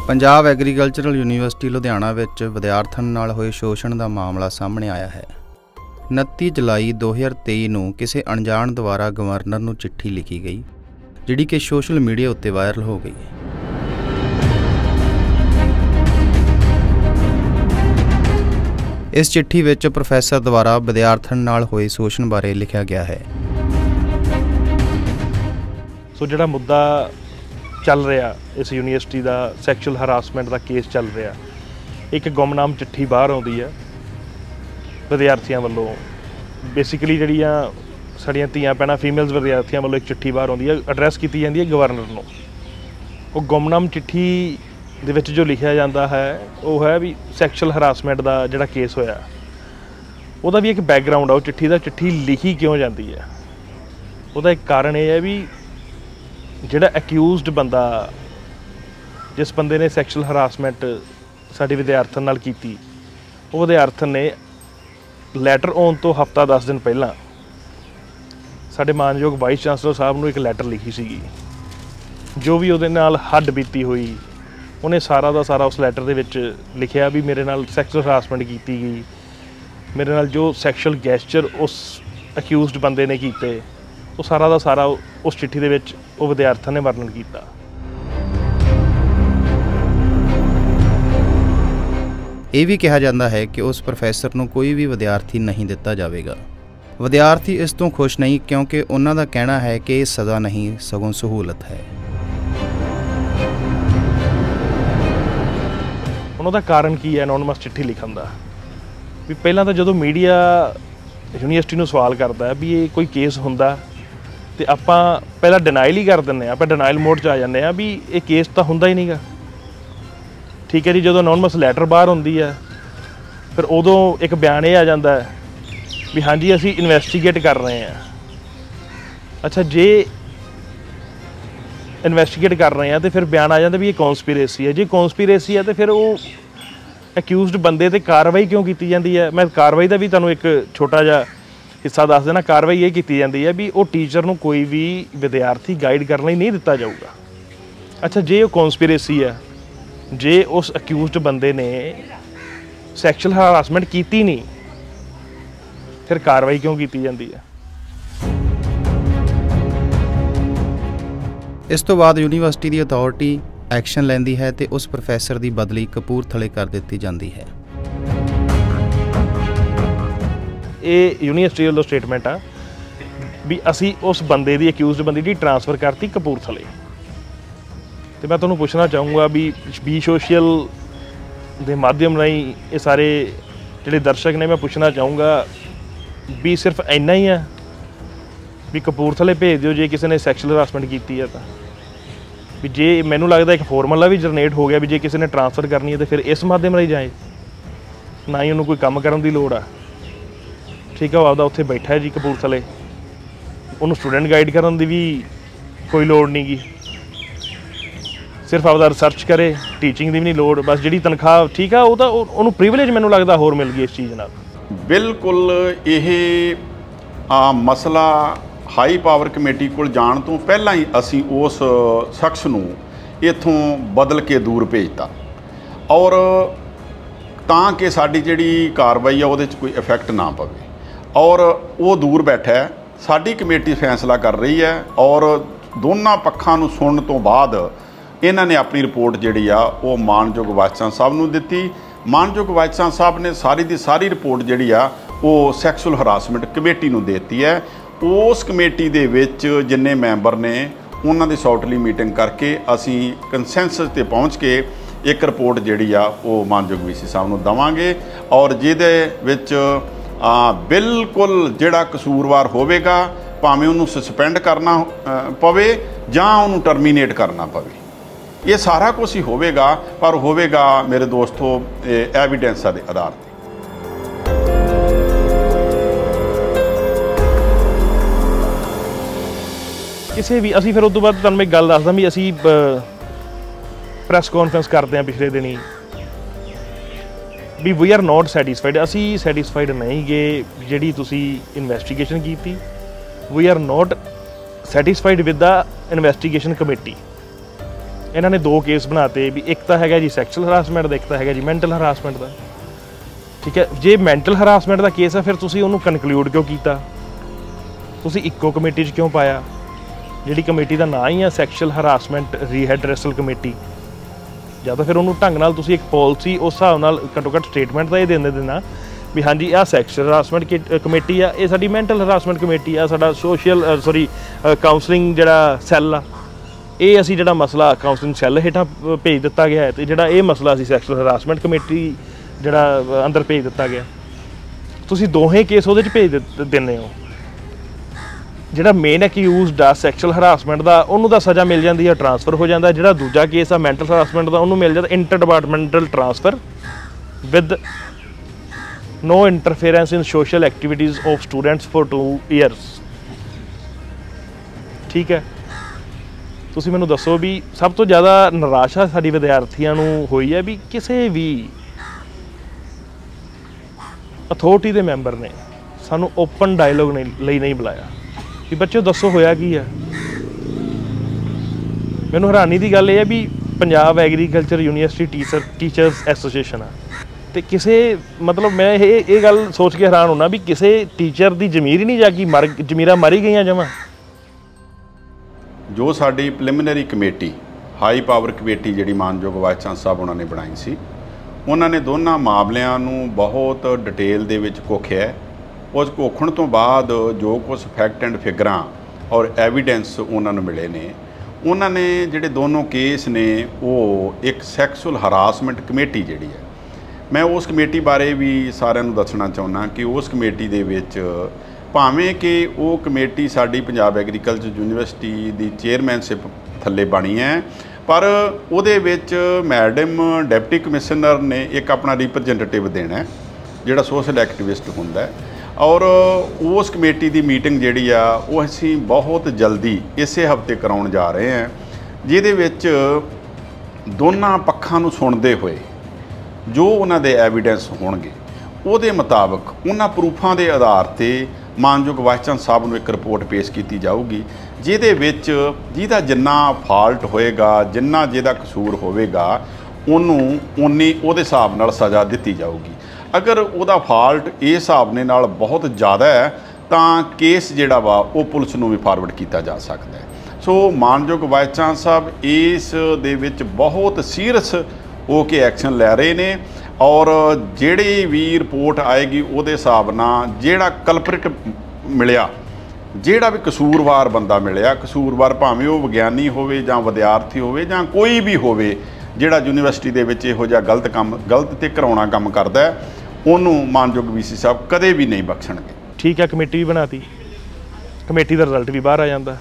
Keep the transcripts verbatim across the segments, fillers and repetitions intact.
Punjab agricultural university Ludhiana विच विद्यार्थियों नाल होए शोषण का मामला सामने आया है। उनतीस जुलाई दो हज़ार तेई नूं किसी अणजाण द्वारा गवर्नर नूं चिट्ठी लिखी गई, जिहड़ी कि सोशल मीडिया उत्ते वायरल हो गई। इस चिट्ठी विच प्रोफैसर द्वारा विद्यार्थियों नाल होए शोषण बारे लिखा गया है। सो जिहड़ा मुद्दा चल रहा इस यूनीवर्सिटी का सैक्शुअल हरासमेंट का केस चल रहा, एक गुमनाम चिट्ठी बाहर आउंदी है विद्यार्थियों वालों। बेसिकली जिहड़ियां साड़ियां धीआं भैणां फीमेल्स विद्यार्थियों वालों एक चिट्ठी बाहर आउंदी है, एड्रैस की जाती है गवर्नर नूं। वो गुमनाम चिट्ठी दे विच जो लिखा जाता है वो है भी सैक्शुअल हरासमेंट का जिहड़ा केस होया, उहदा भी एक बैकग्राउंड आ। वो चिट्ठी का चिट्ठी लिखी क्यों जाती है, उहदा एक कारण यह है भी जिहड़ा एक्यूज़ड बंदा, जिस बंदे ने सैक्शुअल हरासमेंट साडे विद्यार्थियों नाल कीती, वो विद्यार्थी ने लैटर आउण तो हफ्ता दस दिन पहलां साडे मानयोग वाइस चांसलर साहब नूं एक लैटर लिखी सीगी। जो भी उहदे नाल हੱਡ बीती हुई उन्हें सारा का सारा उस लैटर दे विच लिखिया भी मेरे नाल सैक्शुअल हरासमेंट की गई, मेरे नाल जो सैक्शुअल गैस्चर उस एक्यूज़ड बंदे ने कीते, वो सारा का सारा उस चिट्ठी दे विच वो विद्यार्थियों ने वर्णन किया। यह भी कहा जाता है कि उस प्रोफैसर को कोई भी विद्यार्थी नहीं दिता जाएगा। विद्यार्थी इस तो खुश नहीं, क्योंकि उन्हों का कहना है कि ये सज़ा नहीं सगों सहूलत है। उन्होंने कारण की है एनोनिमस चिट्ठी लिखण का भी पहला तो जो मीडिया यूनीवर्सिटी को सवाल करता है भी ये कोई केस होंदा तो आपां पहला डिनाइल ही कर दिंदे, आपां डिनाइल मोड च आ जाते हैं भी ये केस तो होंदा ही नहीं गा। ठीक है जी, जो एनोनिमस लैटर बाहर होंदी है फिर उदों एक बयान ये आ जाता है भी हाँ जी असीं इन्वैसटीगेट कर रहे हैं। अच्छा, जे इन्वैसटीगेट कर रहे हैं तो फिर बयान आ जाता भी ये कॉन्सपीरेसी है। जे कॉन्सपीरेसी है तो फिर वो एक्यूज़ड बंदे ते कार्रवाई क्यों की जाती है। मैं कार्रवाई का भी तुहानूं एक छोटा जिहा हिस्सा दस देना। कार्रवाई ये की जाती है भी वो टीचर नूं कोई भी विद्यार्थी गाइड करने नहीं दिता जाऊगा। अच्छा, जे वो कॉन्सपीरेसी है, जे उस एक्यूज़ड बंदे ने सैक्शुअल हरासमेंट की नहीं, फिर कार्रवाई क्यों की जाती है। इस तो बाद यूनीवर्सिटी की अथॉरिटी एक्शन लैंदी है तो उस प्रोफैसर की बदली कपूरथले कर दी जाती है। ये यूनीवर्सिटी वालों स्टेटमेंट आ भी असी उस बंदे की एक्यूज़ड बंदे की ट्रांसफर करती कपूरथले। तो मैं तुहानूं पुछना चाहूँगा भी बी सोशल के माध्यम राही ये सारे जिहड़े दर्शक ने, मैं पुछना चाहूँगा भी सिर्फ इन्ना ही है भी कपूरथले भेज दिओ जे किसी ने सैक्शुअल हरासमेंट की है। तो भी जे मैनूं लगता एक फॉर्मूला भी जनरेट हो गया भी जे किसी ने ट्रांसफर करनी है तो फिर इस माध्यम राही जाए, ना ही उन्होंने कोई काम करने की लोड़ आ। ठीक है, वो आपदा उत्थे बैठा है जी कपूरथले, उन्होंने स्टूडेंट गाइड करने की भी कोई लोड़ नहीं गी, सिर्फ आपदा रिसर्च करे, टीचिंग की भी नहीं लोड़, बस जी तनख्वाह ठीक है वो तो उन्होंने प्रिविलेज मैनूं लगता होर मिल गई इस चीज़ नाल। बिल्कुल ये मसला हाई पावर कमेटी को जाण तो पहला ही असी उस शख्स नूं इत्थों बदल के दूर भेजता और तां कि साडी जिहड़ी कार्रवाई आ उहदे च कोई इफैक्ट ना पवे, और वो दूर बैठा है। साडी कमेटी फैसला कर रही है और दोनों पक्षां नूं सुणन तो बाद इन्हां ने अपनी रिपोर्ट जिहड़ी आ वो मानयोग वाइस चांसलर साहब नूं दित्ती। मानयोग वाइस चांसलर साहब ने सारी दी सारी रिपोर्ट जिहड़ी आ वो सैक्शुअल हरासमेंट कमेटी नूं देती है। उस कमेटी दे विच जिन्ने मैंबर ने उन्हां दी सॉर्टली मीटिंग करके असी कंसैंसस ते पहुँच के एक रिपोर्ट जिहड़ी आ वो मानयोग वी सी साहब नूं देवांगे, और जिहदे विच बिल्कुल जिहड़ा कसूरवार होवेगा भावें उन्होंने सस्पेंड करना पवे जां उन्होंने टर्मीनेट करना पवे, ये सारा कुछ ही होवेगा, पर होवेगा मेरे दोस्तों एविडेंसा के आधार पर। किसी भी असी फिर उस तो बाद तुहानूं मैं एक गल दसदा भी असी प्रैस कॉन्फ्रेंस करते हैं पिछले दिन ही भी वी आर नॉट सैटिस्फाइड। असी सैटिस्फाइड नहीं गए जिहड़ी तुसी इन्वैसटीगेशन की, we are not satisfied with the investigation committee. ਇਹਨਾਂ ਨੇ ਦੋ ਕੇਸ ਬਣਾਤੇ ਵੀ ਇੱਕ ਤਾਂ ਹੈਗਾ ਜੀ ਸੈਕਸ਼ੂਅਲ ਹਰਾਸਮੈਂਟ ਦਾ, ਇੱਕ ਤਾਂ ਹੈਗਾ ਜੀ ਮੈਂਟਲ ਹਰਾਸਮੈਂਟ ਦਾ। ਠੀਕ ਹੈ, ਜੇ ਮੈਂਟਲ ਹਰਾਸਮੈਂਟ ਦਾ ਕੇਸ ਹੈ ਫਿਰ ਤੁਸੀਂ ਉਹਨੂੰ ਕਨਕਲੂਡ ਕਿਉਂ ਕੀਤਾ? ਤੁਸੀਂ ਇੱਕੋ ਕਮੇਟੀ 'ਚ ਕਿਉਂ ਪਾਇਆ, ਜਿਹੜੀ ਕਮੇਟੀ ਦਾ ਨਾਂ ਹੀ ਆ ਸੈਕਸ਼ੂਅਲ ਹਰਾਸਮੈਂਟ ਰੀਹੈਡਰੈਸਲ ਕਮੇਟੀ? ਜਾਂ ਤਾਂ ਫਿਰ ਉਹਨੂੰ ਢੰਗ ਨਾਲ ਤੁਸੀਂ ਇੱਕ ਪਾਲਿਸੀ ਉਸ ਹਿਸਾਬ ਨਾਲ ਘੱਟੋ ਘੱਟ ਸਟੇਟਮੈਂਟ ਤਾਂ ਇਹ ਦਿੰਦੇ ਦੇਣਾ ਵੀ ਹਾਂਜੀ ਆਹ ਸੈਕਸ਼ੂਅਲ ਹਰਾਸਮੈਂਟ ਕਮੇਟੀ ਆ, ਇਹ ਸਾਡੀ ਮੈਂਟਲ ਹਰਾਸਮੈਂਟ ਕਮੇਟੀ ਆ, ਸਾਡਾ ਸੋਸ਼ਲ ਸੋਰੀ ਕਾਉਂਸਲਿੰਗ ਜਿਹੜਾ ਸੈੱਲ ਆ, ਇਹ ਅਸੀਂ ਜਿਹੜਾ ਮਸਲਾ ਕਾਉਂਸਲਿੰਗ ਸੈੱਲ ਹੇਠਾਂ ਭੇਜ ਦਿੱਤਾ ਗਿਆ ਹੈ, ਅਤੇ ਜਿਹੜਾ ਇਹ ਮਸਲਾ ਅਸੀਂ ਸੈਕਸ਼ੂਅਲ ਹਰਾਸਮੈਂਟ ਕਮੇਟੀ ਜਿਹੜਾ ਅੰਦਰ ਭੇਜ ਦਿੱਤਾ ਗਿਆ। ਤੁਸੀਂ ਦੋਹੇ ਕੇਸ ਉਹਦੇ 'ਚ ਭੇਜ ਦਿੰਦੇ ਹੋ। ਜਿਹੜਾ ਮੇਨ ਐਕਿਊਜ਼ਡ ਆ ਸੈਕਸ਼ੂਅਲ ਹਰਾਸਮੈਂਟ ਦਾ, ਉਹਨੂੰ ਤਾਂ ਸਜ਼ਾ ਮਿਲ ਜਾਂਦੀ ਹੈ, ਟਰਾਂਸਫਰ ਹੋ ਜਾਂਦਾ। ਜਿਹੜਾ ਦੂਜਾ ਕੇਸ ਆ ਮੈਂਟਲ ਹਰਾਸਮੈਂਟ ਦਾ, ਉਹਨੂੰ ਮਿਲ ਜਾਂਦਾ inter departmental transfer with no interference in social activities of students for two years. ਠੀਕ ਹੈ, ਤੁਸੀਂ ਮੈਨੂੰ ਦੱਸੋ ਵੀ ਸਭ ਤੋਂ ਜ਼ਿਆਦਾ ਨਿਰਾਸ਼ਾ ਸਾਡੀ ਵਿਦਿਆਰਥੀਆਂ ਨੂੰ ਹੋਈ ਹੈ ਵੀ ਕਿਸੇ ਵੀ ਅਥਾਰਟੀ ਦੇ ਮੈਂਬਰ ਨੇ ਸਾਨੂੰ ਓਪਨ ਡਾਇਲੋਗ ਨਹੀਂ ਲਈ ਨਹੀਂ ਬੁਲਾਇਆ ਵੀ ਬੱਚਿਓ ਦੱਸੋ ਹੋਇਆ ਕੀ ਆ। ਮੈਨੂੰ ਹੈਰਾਨੀ ਦੀ ਗੱਲ ਇਹ ਹੈ ਵੀ Punjab agriculture university teacher teachers association ਆ, ਅਤੇ ਕਿਸੇ ਮਤਲਬ ਮੈਂ ਇਹ ਇਹ ਗੱਲ ਸੋਚ ਕੇ ਹੈਰਾਨ ਹੋਣਾ ਵੀ ਕਿਸੇ ਟੀਚਰ ਦੀ ਜ਼ਮੀਰ ਹੀ ਨਹੀਂ ਜਾਗੀ, ਮਰ ਜ਼ਮੀਰਾਂ ਮਰ ਹੀ ਗਈਆਂ ਜਮਾਂ। ਜੋ ਸਾਡੀ preliminary committee high power committee ਜਿਹੜੀ ਮਾਨਯੋਗ ਵਾਈਸ ਚਾਂਸਲਰ ਸਾਹਿਬ ਉਹਨਾਂ ਨੇ ਬਣਾਈ ਸੀ, ਉਹਨਾਂ ਨੇ ਦੋਨਾਂ ਮਾਮਲਿਆਂ ਨੂੰ ਬਹੁਤ ਡਿਟੇਲ ਦੇ ਵਿੱਚ ਘੋਖਿਆ। ਉਸ ਘੋਖਣ ਤੋਂ ਬਾਅਦ ਜੋ ਕੁਛ ਫੈਕਟ ਐਂਡ ਫਿਗਰਾਂ ਔਰ ਐਵੀਡੈਂਸ ਉਹਨਾਂ ਨੂੰ ਮਿਲੇ ਨੇ, ਉਹਨਾਂ ਨੇ ਜਿਹੜੇ ਦੋਨੋਂ ਕੇਸ ਨੇ ਉਹ ਇੱਕ ਸੈਕਸ਼ੂਅਲ ਹਰਾਸਮੈਂਟ ਕਮੇਟੀ ਜਿਹੜੀ ਹੈ, ਮੈਂ ਉਸ ਕਮੇਟੀ ਬਾਰੇ ਵੀ ਸਾਰਿਆਂ ਨੂੰ ਦੱਸਣਾ ਚਾਹੁੰਦਾ ਕਿ ਉਸ ਕਮੇਟੀ ਦੇ ਵਿੱਚ ਭਾਵੇਂ ਕਿ ਉਹ ਕਮੇਟੀ ਸਾਡੀ ਪੰਜਾਬ ਐਗਰੀਕਲਚਰ ਯੂਨੀਵਰਸਿਟੀ ਦੀ ਚੇਅਰਮੈਨਸ਼ਿਪ ਥੱਲੇ ਬਣੀ ਹੈ, ਪਰ ਉਹਦੇ ਵਿੱਚ ਮੈਡਮ ਡਿਪਟੀ ਕਮਿਸ਼ਨਰ ਨੇ ਇੱਕ ਆਪਣਾ ਰਿਪਰੈਜ਼ੈਂਟੇਟਿਵ ਦੇਣਾ ਜਿਹੜਾ ਸੋਸ਼ਲ ਐਕਟਿਵਿਸਟ ਹੁੰਦਾ। ਔਰ ਉਸ ਕਮੇਟੀ ਦੀ ਮੀਟਿੰਗ ਜਿਹੜੀ ਆ ਉਹ ਅਸੀਂ ਬਹੁਤ ਜਲਦੀ ਇਸੇ ਹਫ਼ਤੇ ਕਰਾਉਣ ਜਾ ਰਹੇ ਹਾਂ, ਜਿਹਦੇ ਵਿੱਚ ਦੋਨਾਂ ਪੱਖਾਂ ਨੂੰ ਸੁਣਦੇ ਹੋਏ ਜੋ ਉਹਨਾਂ ਦੇ ਐਵੀਡੈਂਸ ਹੋਣਗੇ ਉਹਦੇ ਮੁਤਾਬਕ ਉਹਨਾਂ ਪ੍ਰੂਫਾਂ ਦੇ ਆਧਾਰ 'ਤੇ ਮਾਨਯੋਗ ਵਾਈਸ ਚਾਂਸਲਰ ਸਾਹਿਬ ਨੂੰ ਇੱਕ ਰਿਪੋਰਟ ਪੇਸ਼ ਕੀਤੀ ਜਾਊਗੀ, ਜਿਹਦੇ ਵਿੱਚ ਜਿਹਦਾ ਜਿੰਨਾ ਫਾਲਟ ਹੋਏਗਾ, ਜਿੰਨਾ ਜਿਹਦਾ ਕਸੂਰ ਹੋਵੇਗਾ, ਉਹਨੂੰ ਉਨੀ ਉਹਦੇ ਹਿਸਾਬ ਨਾਲ ਸਜ਼ਾ ਦਿੱਤੀ ਜਾਊਗੀ। ਅਗਰ ਉਹਦਾ ਫਾਲਟ ਇਸ ਹਿਸਾਬ ਦੇ ਨਾਲ ਬਹੁਤ ਜ਼ਿਆਦਾ ਹੈ ਤਾਂ ਕੇਸ ਜਿਹੜਾ ਵਾ ਉਹ ਪੁਲਿਸ ਨੂੰ ਵੀ ਫਾਰਵਰਡ ਕੀਤਾ ਜਾ ਸਕਦਾ ਹੈ। ਸੋ ਮਾਨਯੋਗ ਵਾਈਸ ਚਾਂਸਲਰ ਸਾਹਿਬ ਇਸ ਦੇ ਵਿੱਚ ਬਹੁਤ ਸੀਰੀਅਸ ਹੋ ਕੇ ਐਕਸ਼ਨ ਲੈ ਰਹੇ ਨੇ, ਔਰ ਜਿਹੜੀ ਵੀ ਰਿਪੋਰਟ ਆਏਗੀ ਉਹਦੇ ਹਿਸਾਬ ਨਾਲ ਜਿਹੜਾ ਕਲਪਰਿਟ ਮਿਲਿਆ, ਜਿਹੜਾ ਵੀ ਕਸੂਰਵਾਰ ਬੰਦਾ ਮਿਲਿਆ, ਕਸੂਰਵਾਰ ਭਾਵੇਂ ਉਹ ਵਿਗਿਆਨੀ ਹੋਵੇ ਜਾਂ ਵਿਦਿਆਰਥੀ ਹੋਵੇ ਜਾਂ ਕੋਈ ਵੀ ਹੋਵੇ ਜਿਹੜਾ ਯੂਨੀਵਰਸਿਟੀ ਦੇ ਵਿੱਚ ਇਹੋ ਜਿਹਾ ਗਲਤ ਕੰਮ ਗਲਤ ਤੇ ਕਰਾਉਣਾ ਕੰਮ ਕਰਦਾ ਹੈ, ਉਹਨੂੰ ਮਾਨਯੋਗ ਵੀਸੀ ਸਾਹਿਬ ਕਦੇ ਵੀ ਨਹੀਂ ਬਖਸ਼ਣਗੇ। ਠੀਕ ਹੈ, ਕਮੇਟੀ ਵੀ ਬਣਾਤੀ, ਕਮੇਟੀ ਦਾ ਰਿਜ਼ਲਟ ਵੀ ਬਾਹਰ ਆ ਜਾਂਦਾ।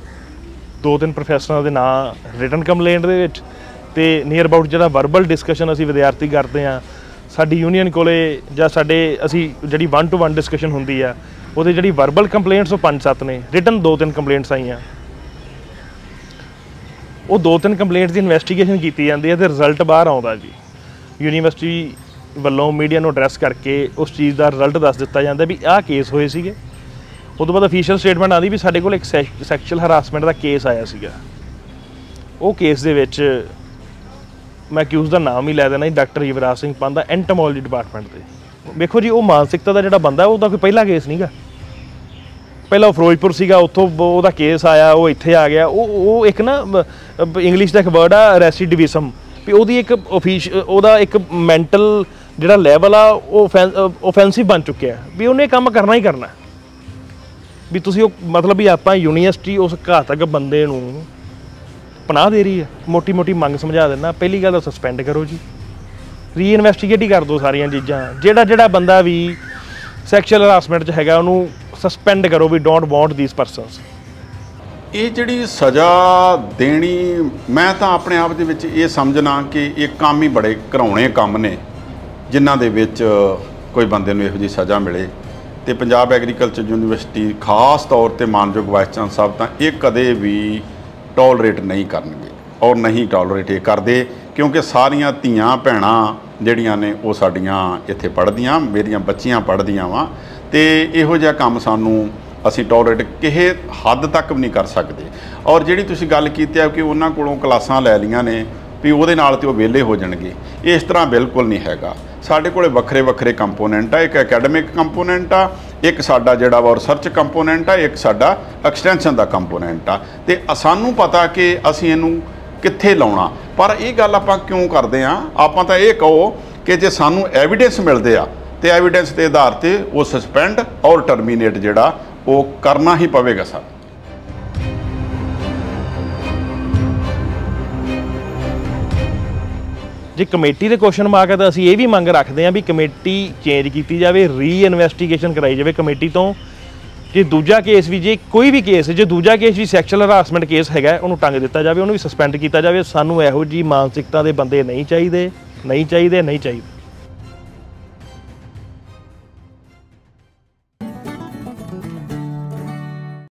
ਦੋ ਤਿੰਨ ਪ੍ਰੋਫੈਸਰਾਂ ਦੇ ਨਾਂ ਰਿਟਨ ਕੰਪਲੇਂਟ ਦੇ ਵਿੱਚ, ਅਤੇ ਨੀਅਰ ਅਬਾਊਟ ਜਿਹੜਾ ਵਰਬਲ ਡਿਸਕਸ਼ਨ ਅਸੀਂ ਵਿਦਿਆਰਥੀ ਕਰਦੇ ਹਾਂ ਸਾਡੀ ਯੂਨੀਅਨ ਕੋਲੇ, ਜਾਂ ਸਾਡੇ ਅਸੀਂ ਜਿਹੜੀ ਵਨ ਟੂ ਵਨ ਡਿਸਕਸ਼ਨ ਹੁੰਦੀ ਆ ਉਹਦੇ ਜਿਹੜੀ ਵਰਬਲ ਕੰਪਲੇਂਟਸ ਉਹ ਪੰਜ ਸੱਤ ਨੇ, ਰਿਟਨ ਦੋ ਤਿੰਨ ਕੰਪਲੇਂਟਸ ਆਈਆਂ। ਉਹ ਦੋ ਤਿੰਨ ਕੰਪਲੇਂਟਸ ਦੀ ਇਨਵੈਸਟੀਗੇਸ਼ਨ ਕੀਤੀ ਜਾਂਦੀ ਹੈ ਅਤੇ ਰਿਜ਼ਲਟ ਬਾਹਰ ਆਉਂਦਾ ਜੀ। ਯੂਨੀਵਰਸਿਟੀ ਵੱਲੋਂ ਮੀਡੀਆ ਨੂੰ ਐਡਰੈਸ ਕਰਕੇ ਉਸ ਚੀਜ਼ ਦਾ ਰਿਜ਼ਲਟ ਦੱਸ ਦਿੱਤਾ ਜਾਂਦਾ ਵੀ ਆਹ ਕੇਸ ਹੋਏ ਸੀਗੇ। ਉਹ ਤੋਂ ਬਾਅਦ ਅਫੀਸ਼ੀਅਲ ਸਟੇਟਮੈਂਟ ਆਉਂਦੀ ਵੀ ਸਾਡੇ ਕੋਲ ਇੱਕ ਸੈਕਸ਼ੂਅਲ ਹਰਾਸਮੈਂਟ ਦਾ ਕੇਸ ਆਇਆ ਸੀਗਾ। ਉਹ ਕੇਸ ਦੇ ਵਿੱਚ ਮੈਂ ਅਕਿਊਜ਼ ਦਾ ਨਾਮ ਹੀ ਲੈ ਦੇਣਾ ਜੀ, doctor Yuvraj Singh Pandha, entomology department ਦੇ। ਵੇਖੋ ਜੀ, ਉਹ ਮਾਨਸਿਕਤਾ ਦਾ ਜਿਹੜਾ ਬੰਦਾ ਉਹਦਾ ਕੋਈ ਪਹਿਲਾ ਕੇਸ ਨਹੀਂਗਾ। ਪਹਿਲਾਂ ਉਹ ਫਿਰੋਜ਼ਪੁਰ ਸੀਗਾ, ਉੱਥੋਂ ਉਹਦਾ ਕੇਸ ਆਇਆ, ਉਹ ਇੱਥੇ ਆ ਗਿਆ। ਉਹ ਉਹ ਇੱਕ ਨਾ ਇੰਗਲਿਸ਼ ਦਾ ਇੱਕ ਵਰਡ ਆ ਰੈਸੀਡਿਵਿਜ਼ਮ, ਵੀ ਉਹਦੀ ਇੱਕ ਆਫਿਸ਼ ਉਹਦਾ ਇੱਕ ਮੈਂਟਲ ਜਿਹੜਾ ਲੈਵਲ ਆ ਉਹ ਓਫੈਂਸਿਵ ਬਣ ਚੁੱਕਿਆ ਵੀ ਉਹਨੇ ਕੰਮ ਕਰਨਾ ਹੀ ਕਰਨਾ। ਵੀ ਤੁਸੀਂ ਉਹ ਮਤਲਬ ਵੀ ਆਪਾਂ ਯੂਨੀਵਰਸਿਟੀ ਉਸ ਘਾਤਕ ਬੰਦੇ ਨੂੰ ਪਨਾਹ ਦੇ ਰਹੀ ਹੈ। ਮੋਟੀ ਮੋਟੀ ਮੰਗ ਸਮਝਾ ਦਿੰਦਾ, ਪਹਿਲੀ ਗੱਲ ਤਾਂ ਸਸਪੈਂਡ ਕਰੋ ਜੀ, ਰੀ ਇਨਵੈਸਟੀਗੇਟ ਹੀ ਕਰ ਦਿਓ ਸਾਰੀਆਂ ਚੀਜ਼ਾਂ। ਜਿਹੜਾ ਜਿਹੜਾ ਬੰਦਾ ਵੀ ਸੈਕਸ਼ੂਅਲ ਹਰਾਸਮੈਂਟ 'ਚ ਹੈਗਾ ਉਹਨੂੰ ਸਸਪੈਂਡ ਕਰੋ, we don't want these persons. ਇਹ ਜਿਹੜੀ ਸਜ਼ਾ ਦੇਣੀ, ਮੈਂ ਤਾਂ ਆਪਣੇ ਆਪ ਦੇ ਵਿੱਚ ਇਹ ਸਮਝਣਾ ਕਿ ਇਹ ਕੰਮ ਹੀ ਬੜੇ ਘਰਾਉਣੇ ਕੰਮ ਨੇ ਜਿਨ੍ਹਾਂ ਦੇ ਵਿੱਚ ਕੋਈ ਬੰਦੇ ਨੂੰ ਇਹੋ ਜਿਹੀ ਸਜ਼ਾ ਮਿਲੇ। ਅਤੇ ਪੰਜਾਬ ਐਗਰੀਕਲਚਰ ਯੂਨੀਵਰਸਿਟੀ ਖਾਸ ਤੌਰ 'ਤੇ ਮਾਨਯੋਗ ਵਾਈਸ ਚਾਂਸਲਰ ਸਾਹਿਬ ਤਾਂ ਇਹ ਕਦੇ ਵੀ ਟੋਲਰੇਟ ਨਹੀਂ ਕਰਨਗੇ ਔਰ ਨਹੀਂ ਟੋਲਰੇਟ ਇਹ ਕਰਦੇ, ਕਿਉਂਕਿ ਸਾਰੀਆਂ ਧੀਆਂ ਭੈਣਾਂ ਜਿਹੜੀਆਂ ਨੇ ਉਹ ਸਾਡੀਆਂ ਇੱਥੇ ਪੜ੍ਹਦੀਆਂ, ਮੇਰੀਆਂ ਬੱਚੀਆਂ ਪੜ੍ਹਦੀਆਂ ਵਾ, ਅਤੇ ਇਹੋ ਜਿਹਾ ਕੰਮ ਸਾਨੂੰ ਅਸੀਂ ਟੋਲਰੇਟ ਕਿਸੇ ਹੱਦ ਤੱਕ ਵੀ ਨਹੀਂ ਕਰ ਸਕਦੇ। ਔਰ ਜਿਹੜੀ ਤੁਸੀਂ ਗੱਲ ਕੀਤੀ ਹੈ ਕਿ ਉਹਨਾਂ ਕੋਲੋਂ ਕਲਾਸਾਂ ਲੈ ਲਈਆਂ ਨੇ ਵੀ ਉਹਦੇ ਨਾਲ ਤੇ ਉਹ ਵਿਹਲੇ ਹੋ ਜਾਣਗੇ, ਇਸ ਤਰ੍ਹਾਂ ਬਿਲਕੁਲ ਨਹੀਂ ਹੈਗਾ। ਸਾਡੇ ਕੋਲੇ ਵੱਖਰੇ ਵੱਖਰੇ ਕੰਪੋਨੈਂਟ ਆ, ਇੱਕ ਅਕੈਡਮਿਕ ਕੰਪੋਨੈਂਟ ਆ, ਇੱਕ ਸਾਡਾ ਜਿਹੜਾ ਵਾ ਰਿਸਰਚ ਕੰਪੋਨੈਂਟ ਆ, ਇੱਕ ਸਾਡਾ ਐਕਸਟੈਂਸ਼ਨ ਦਾ ਕੰਪੋਨੈਂਟ ਆ। ਤੇ ਸਾਨੂੰ ਪਤਾ ਕਿ ਅਸੀਂ ਇਹਨੂੰ ਕਿੱਥੇ ਲਾਉਣਾ। ਪਰ ਇਹ ਗੱਲ ਆਪਾਂ ਕਿਉਂ ਕਰਦੇ ਆ, ਆਪਾਂ ਤਾਂ ਇਹ ਕਹੋ ਕਿ ਜੇ ਸਾਨੂੰ ਐਵੀਡੈਂਸ ਮਿਲਦੇ ਆ ਤੇ ਐਵੀਡੈਂਸ ਦੇ ਆਧਾਰ ਤੇ ਉਹ ਸਸਪੈਂਡ ਔਰ ਟਰਮੀਨੇਟ ਜਿਹੜਾ ਉਹ ਕਰਨਾ ਹੀ ਪਵੇਗਾ ਸਾਨੂੰ। ਜੇ ਕਮੇਟੀ ਦੇ ਕੁਐਸਚਨ ਮਾਰਕ ਹੈ ਤਾਂ ਅਸੀਂ ਇਹ ਵੀ ਮੰਗ ਰੱਖਦੇ ਹਾਂ ਵੀ ਕਮੇਟੀ ਚੇਂਜ ਕੀਤੀ ਜਾਵੇ, ਰੀ ਇਨਵੈਸਟੀਗੇਸ਼ਨ ਕਰਾਈ ਜਾਵੇ ਕਮੇਟੀ ਤੋਂ। ਜੇ ਦੂਜਾ ਕੇਸ ਵੀ, ਜੇ ਕੋਈ ਵੀ ਕੇਸ, ਜੇ ਦੂਜਾ ਕੇਸ ਵੀ ਸੈਕਸ਼ੂਅਲ ਹਰਾਸਮੈਂਟ ਕੇਸ ਹੈਗਾ, ਉਹਨੂੰ ਟੰਗ ਦਿੱਤਾ ਜਾਵੇ, ਉਹਨੂੰ ਵੀ ਸਸਪੈਂਡ ਕੀਤਾ ਜਾਵੇ। ਸਾਨੂੰ ਇਹੋ ਜਿਹੀ ਮਾਨਸਿਕਤਾ ਦੇ ਬੰਦੇ ਨਹੀਂ ਚਾਹੀਦੇ, ਨਹੀਂ ਚਾਹੀਦੇ, ਨਹੀਂ ਚਾਹੀਦੇ।